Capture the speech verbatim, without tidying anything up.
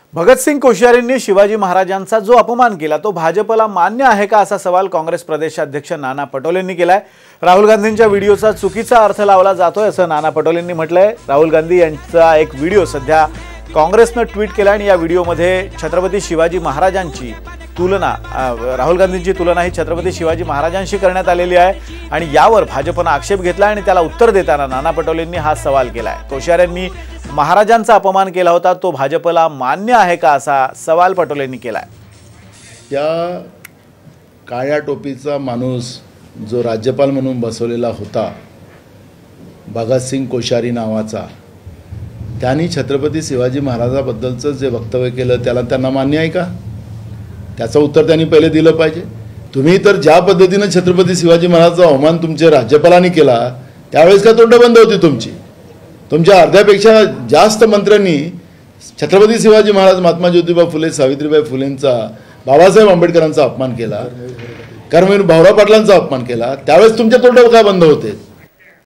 भगतसिंग कोश्यारींनी शिवाजी महाराजांचा जो अपमान केला तो भाजपला मान्य आहे का असा सवाल काँग्रेस प्रदेशाध्यक्ष नाना पटोलेंनी केलाय। राहुल गांधींच्या व्हिडिओचा चुकीचा अर्थ लावला जातोय असं नाना पटोलेंनी म्हटलंय। राहुल गांधी यांचा एक व्हिडिओ सध्या काँग्रेसने ट्विट केला आणि या व्हिडिओमध्ये छत्रपती शिवाजी महाराजांची तुलना राहुल गांधींची तुलना ही छत्रपती शिवाजी महाराजांशी करण्यात आलेली आहे आणि यावर भाजपने आक्षेप घेतला आणि त्याला उत्तर देताना नाना पटोलेंनी हा सवाल केलाय। कोश्यारींनी महाराजांचा अपमान केला होता तो भाजपला मान्य आहे का असा सवाल पटोलेंनी केलाय। या काळ्या टोपीचा माणूस जो राज्यपाल म्हणून बसवलेला होता भगतसिंग कोश्यारी नावाचा, त्यांनी छत्रपती शिवाजी महाराजांबद्दलचं जे वक्तव्य केलं त्याला त्यांना मान्य आहे का? त्याचं उत्तर त्यांनी पहिले दिलं पाहिजे। तुम्ही तर ज्या पद्धतीने छत्रपती शिवाजी महाराजांचा अवमान तुमच्या राज्यपालांनी केला त्यावेळेस का तोंड बंद होती तुमची? तुमच्या अर्ध्यापेक्षा जास्त मंत्र्यांनी छत्रपती शिवाजी महाराज, महात्मा ज्योतिबा फुले, सावित्रीबाई फुलेंचा, बाबासाहेब आंबेडकरांचा अपमान केला, कर्मवीर भाऊराव पाटलांचा अपमान केला, त्यावेळेस तुमच्या तोंड का बंद होते?